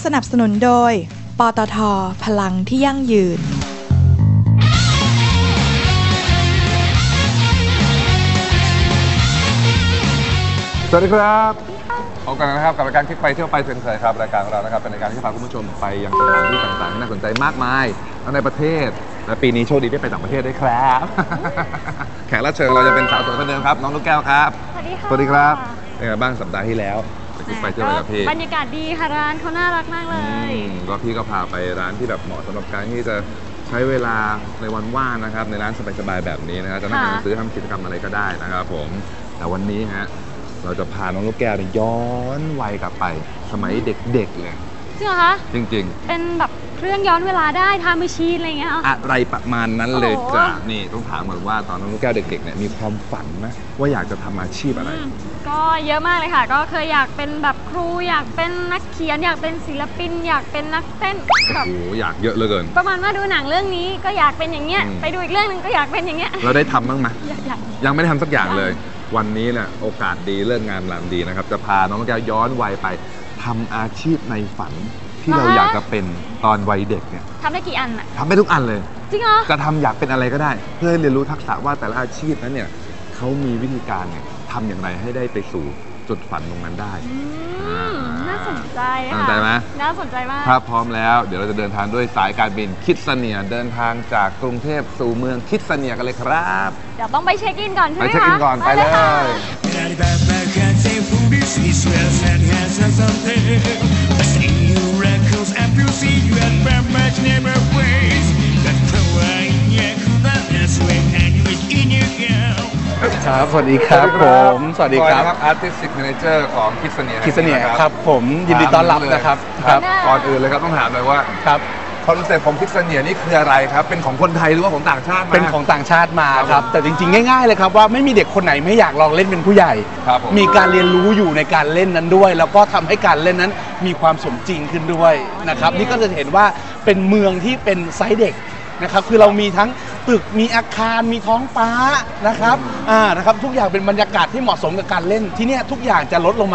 นับสนุนโดยปตท.พลังที่ยั่งยืนสวัสดีครับพบกันนะครับกับรายการคลิกไปเที่ยวไปเช่นเคยครับรายการของเรานะครับเป็นรายการที่พาคุณผู้ชมไปยังสถานที่ต่างๆที่น่าสนใจมากมายทั้งในประเทศและปีนี้โชคดีได้ไปต่างประเทศด้วยครับแขกรับเชิญเราจะเป็นสาวสวยคนเดิมครับน้องลูกแก้วครับสวัสดีครับสวัสดีครับเป็นไงบ้างสัปดาห์ที่แล้วไปคลิกไปเที่ยวไปกับพี่บรรยากาศดีค่ะร้านเขาน่ารักมากเลยก็พี่ก็พาไปร้านที่แบบเหมาะสำหรับการที่จะใช้เวลาในวันว่างนะครับในร้านสบายๆแบบนี้นะครับจะนั่งอ่านหนังสือทำกิจกรรมอะไรก็ได้นะครับผมแต่วันนี้ฮะเราจะพาน้องลูกแก้วย้อนวัยกลับไปสมัยเด็กๆเลยจริงเหรอคะจริงๆเป็นแบบเครื่องย้อนเวลาได้ทำแมชชีนอะไรเงี้ยอะไรประมาณนั้นเลยจ้ะนี่ต้องถามก่อนว่าตอนน้องลูกแก้วเด็กๆเนี่ยมีความฝันไหมว่าอยากจะทำอาชีพอะไรก็เยอะมากเลยค่ะก็เคยอยากเป็นแบบครูอยากเป็นนักเขียนอยากเป็นศิลปินอยากเป็นนักเต้นแบบโอ้อยากเยอะเหลือเกินประมาณว่าดูหนังเรื่องนี้ก็อยากเป็นอย่างเงี้ยไปดูอีกเรื่องนึงก็อยากเป็นอย่างเงี้ยเราได้ทำบ้างไหมยังไม่ได้ทำสักอย่างเลยวันนี้เนี่ยโอกาสดีเรื่องงานlàmดีนะครับจะพาน้องแก้วย้อนวัยไปทำอาชีพในฝันที่เราอยากจะเป็นตอนวัยเด็กเนี่ยทำได้กี่อันอะทำได้ทุกอันเลยจริงเหรอจะทำอยากเป็นอะไรก็ได้เพื่อให้เรียนรู้ทักษะว่าแต่ละอาชีพนั้นเนี่ยเขามีวิธีการเนี่ยทำอย่างไรให้ได้ไปสู่จุดฝันตรงนั้นได้น่าสนใจค่ะน่าสนใจไหมน่าสนใจมากถ้าพร้อมแล้วเดี๋ยวเราจะเดินทางด้วยสายการบินคิดเสเนียเดินทางจากกรุงเทพสู่เมืองคิดเสเนียกันเลยครับเดี๋ยวต้องไปเช็คอินก่อนใช่ไหมคะไปเช็คอินก่อนไปเลยครับสวัสดีครับผมสวัสดีครับ Artistic Manager ของคิดเสเนียคิดเสเนียครับผมยินดีต้อนรับนะครับครับก่อนอื่นเลยครับต้องถามเลยว่าครับคอนเซ็ปต์ของคิดเสเนียนี่คืออะไรครับเป็นของคนไทยหรือว่าของต่างชาติมาเป็นของต่างชาติมาครับแต่จริงๆง่ายๆเลยครับว่าไม่มีเด็กคนไหนไม่อยากลองเล่นเป็นผู้ใหญ่มีการเรียนรู้อยู่ในการเล่นนั้นด้วยแล้วก็ทำให้การเล่นนั้นมีความสมจริงขึ้นด้วยนะครับนี่ก็จะเห็นว่าเป็นเมืองที่เป็นไซส์เด็กนะครับคือเรามีทั้งตึกมีอาคารมีท้องฟ้านะครับนะครับทุกอย่างเป็นบรรยากาศที่เหมาะสมกับการเล่นที่นี่ทุกอย่างจะลดลงมา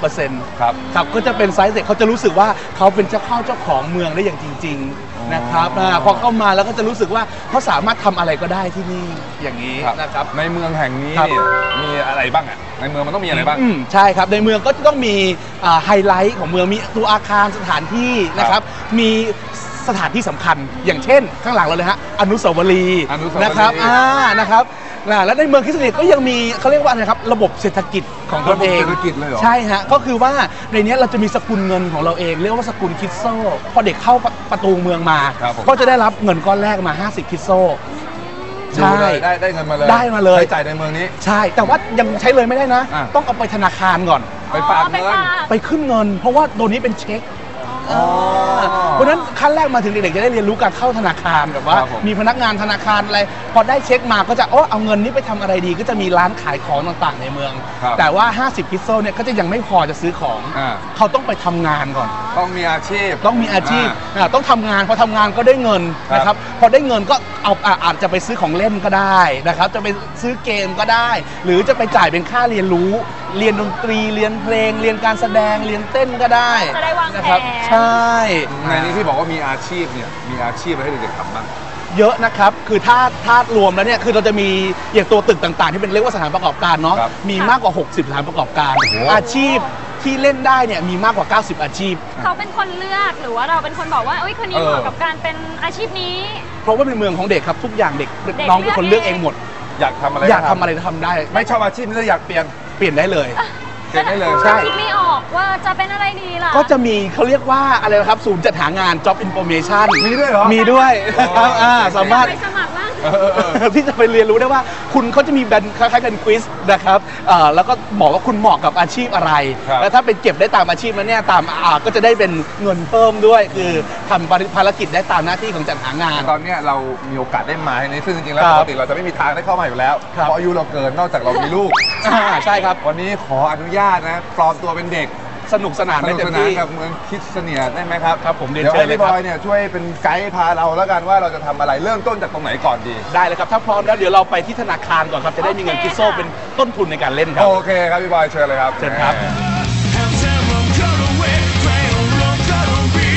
30% ครับก็จะเป็นไซส์เด็กเขาจะรู้สึกว่าเขาเป็นเจ้าของเมืองได้อย่างจริงๆนะครับพอเข้ามาแล้วก็จะรู้สึกว่าเขาสามารถทำอะไรก็ได้ที่นี่อย่างนี้นะครับในเมืองแห่งนี้มีอะไรบ้างอ่ะในเมืองมันต้องมีอะไรบ้างใช่ครับในเมืองก็จะต้องมีไฮไลท์ของเมืองมีตัวอาคารสถานที่นะครับมีสถานที่สำคัญอย่างเช่นข้างหลังเราเลยฮะอนุสาวรีย์นะครับนะครับแล้วในเมืองคิดเสเนียก็ยังมีเขาเรียกว่าอะไรครับระบบเศรษฐกิจของตนเองใช่ฮะก็คือว่าในนี้เราจะมีสกุลเงินของเราเองเรียกว่าสกุลคิดโซ่พอเด็กเข้าประตูเมืองมาก็จะได้รับเงินก้อนแรกมา50คิดโซ่ใช่ได้เงินมาเลยได้มาเลยใช้จ่ายในเมืองนี้ใช่แต่ว่ายังใช้เลยไม่ได้นะต้องเอาไปธนาคารก่อนไปฝากเงินไปขึ้นเงินเพราะว่าตัวนี้เป็นเช็คเพราะฉะนั้นขั้นแรกมาถึงเด็กๆจะได้เรียนรู้การเข้าธนาคารแบบว่ามีพนักงานธนาคารอะไรพอได้เช็คมาก็จะเอาเงินนี้ไปทำอะไรดีก็จะมีร้านขายของต่างๆในเมืองแต่ว่า50พิโซเนี่ยก็จะยังไม่พอจะซื้อของเขาต้องไปทำงานก่อนต้องมีอาชีพต้องทำงานพอทำงานก็ได้เงินนะครับพอได้เงินก็อาจจะไปซื้อของเล่นก็ได้นะครับจะไปซื้อเกมก็ได้หรือจะไปจ่ายเป็นค่าเรียนรู้เรียนดนตรีเรียนเพลงเรียนการแสดงเรียนเต้นก็ได้จะได้วางแผนใช่ในนี้ที่บอกว่ามีอาชีพเนี่ยมีอาชีพอะไรให้เด็กๆทำบ้างเยอะนะครับคือถ้ารวมแล้วเนี่ยคือเราจะมีอย่างตัวตึกต่างๆที่เป็นเรียกว่าสถานประกอบการเนาะมีมากกว่า60สถานประกอบการอาชีพที่เล่นได้เนี่ยมีมากกว่า90อาชีพเขาเป็นคนเลือกหรือว่าเราเป็นคนบอกว่าเอ้ยคนนี้เหมาะกับการเป็นอาชีพนี้เพราะว่าเป็นเมืองของเด็กครับทุกอย่างเด็กน้องเป็นคนเลือกเองหมดอยากทำอะไรทำได้ไม่ชอบอาชีพนี้อยากเปลี่ยนได้เลยได้เลยใช่คิดไม่ออกว่าจะเป็นอะไรดีล่ะก็จะมีเขาเรียกว่าอะไรนะครับศูนย์จัดหางาน Job Information มีด้วยเหรอมีด้วยสามารถที่จะไปเรียนรู้ได้ว่าคุณเขาจะมีแบนคล้ายๆกันควิสนะครับแล้วก็บอกว่าคุณเหมาะกับอาชีพอะไรแล้วถ้าเป็นเก็บได้ตามอาชีพนั้นเนี่ยตามก็จะได้เป็นเงินเพิ่มด้วยคือทำภารกิจได้ตามหน้าที่ของจัดหางานตอนนี้เรามีโอกาสได้มาในซึ่งจริงๆแล้วปกติเราจะไม่มีทางได้เข้ามาอยู่แล้วเพราะอายุเราเกินนอกจากเรามีลูกใช่ครับวันนี้ขออนุญาตนะปลอมตัวเป็นเด็กสนุกสนานกับเมืองคิดเสเนียได้ไหมครับครับผมเดี๋ยวพี่บอยเนี่ยช่วยเป็นไกด์พาเราแล้วกันว่าเราจะทำอะไรเริ่มต้นจากตรงไหนก่อนดีได้เลยครับถ้าพร้อมแล้วเดี๋ยวเราไปที่ธนาคารก่อนครับจะได้มีเงินคิดโซ่เป็นต้นทุนในการเล่นครับโอเคครับพี่บอยเชิญเลยครับเชิญครับ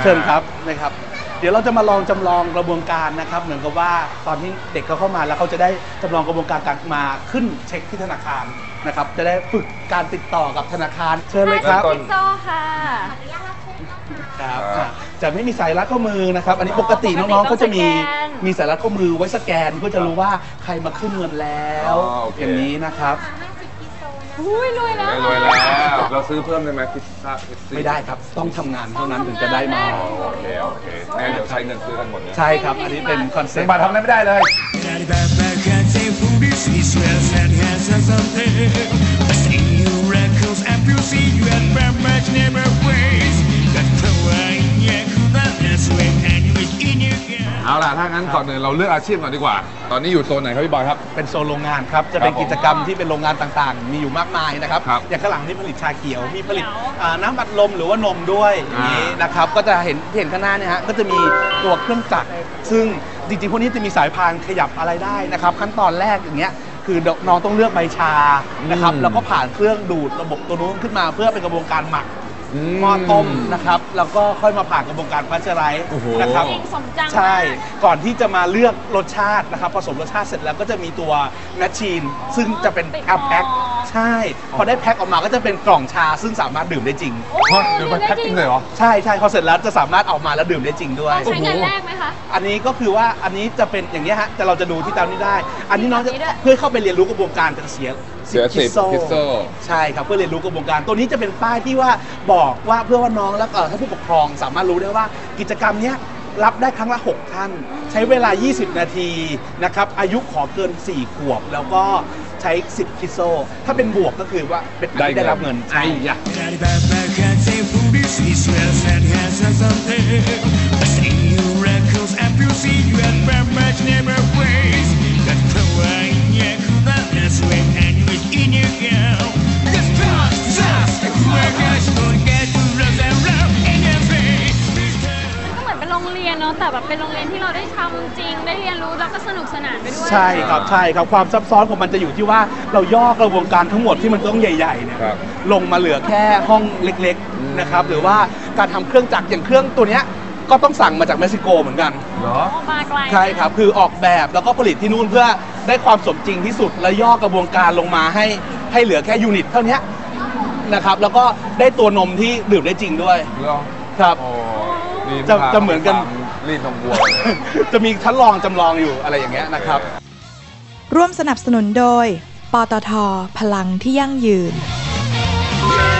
เชิญครับนะครับเดี๋ยวเราจะมาลองจำลองกระบวนการนะครับเหมือนกับว่าตอนที่เด็กเขาเข้ามาแล้วเขาจะได้จำลองกระบวนการการมาขึ้นเช็คที่ธนาคารนะครับจะได้ฝึกการติดต่อกับธนาคารเชิญเลยครับพิซโซ่ค่ะครับจะไม่มีสายรัดข้อมือนะครับอันนี้ปกติน้องๆก็จะมีสายรัดข้อมือไว้สแกนเพื่อจะรู้ว่าใครมาขึ้นเงินแล้วอย่างนี้นะครับอุ้ยรวยแล้วรวยแล้วเราซื้อเพิ่มได้ไหมพิซซ่าไม่ได้ครับต้องทำงานเท่านั้นถึงจะได้มาโอเคงั้นเดี๋ยวใช้เงินซื้อกันหมดเนี่ยใช่ครับอันนี้เป็นคอนเซ็ปต์บาททำอะไรไม่ได้เลย เอาล่ะถ้างั้นก่อนอื่นเราเลือกอาชีพก่อนดีกว่าตอนนี้อยู่โซนไหนครับพี่บอยครับเป็นโซนโรงงานครับจะเป็นกิจกรรมที่เป็นโรงงานต่างๆมีอยู่มากมายนะครับครับอย่างข้างหลังนี่ผลิตชาเขียวมีผลิตน้ำอัดลมหรือว่านมด้วยอย่างนี้นะครับก็จะเห็นข้างหน้าเนี่ยฮะก็จะมีตัวเครื่องจักรซึ่งจริงๆพวกนี้จะมีสายพานขยับอะไรได้นะครับขั้นตอนแรกอย่างเงี้ยคือน้องต้องเลือกใบชานะครับแล้วก็ผ่านเครื่องดูดระบบตัวนู้นขึ้นมาเพื่อเป็นกระบวนการหมักหม้อต้มนะครับแล้วก็ค่อยมาผ่านกระบวนการพัชไรส์นะครับใช่ก่อนที่จะมาเลือกรสชาตินะครับผสมรสชาติเสร็จแล้วก็จะมีตัวแมชชีนซึ่งจะเป็นแอปแพ็คใช่พอได้แพ็คออกมาก็จะเป็นกล่องชาซึ่งสามารถดื่มได้จริงหรือมันแพ็คจริงเลยเหรอใช่พอเสร็จแล้วจะสามารถออกมาแล้วดื่มได้จริงด้วยใช้เงินแรกไหมคะอันนี้ก็คือว่าอันนี้จะเป็นอย่างนี้ฮะแต่เราจะดูที่ตามนี้ได้อันนี้น้องจะเพื่อเข้าไปเรียนรู้กระบวนการจะเสียพิซโซใช่ครับเพื่อเรียนรู้กระบวนการตัวนี้จะเป็นป้ายที่ว่าบอกว่าเพื่อว่าน้องและท่านผู้ปกครองสามารถรู้ได้ว่ากิจกรรมนี้รับได้ครั้งละ6ท่านใช้เวลา20นาทีนะครับอายุขอเกิน4ขวบแล้วก็ใช้10พิซโซถ้าเป็นบวกก็คือว่าเป็นได้รับเงินใช่แต่แบบเป็นโรงเรียนที่เราได้ทำจริงได้เรียนรู้แล้วก็สนุกสนานไปด้วยใช่ครับความซับซ้อนของมันจะอยู่ที่ว่าเราย่อกระบวนการทั้งหมดที่มันต้องใหญ่ๆเนี่ยลงมาเหลือแค่ห้องเล็กๆนะครับหรือว่าการทำเครื่องจักรอย่างเครื่องตัวเนี้ยก็ต้องสั่งมาจากเม็กซิโกเหมือนกันเหรอมาไกลใช่ครับคือออกแบบแล้วก็ผลิตที่นู่นเพื่อได้ความสมจริงที่สุดและย่อกระบวนการลงมาให้เหลือแค่ยูนิตเท่านี้นะครับแล้วก็ได้ตัวนมที่ดื่มได้จริงด้วยครับจะเหมือนกันรีดนมวัวจะมีชั้นรองจำลองอยู่อะไรอย่างเงี้ยนะครับร่วมสนับสนุนโดยปตท.พลังที่ยั่งยืน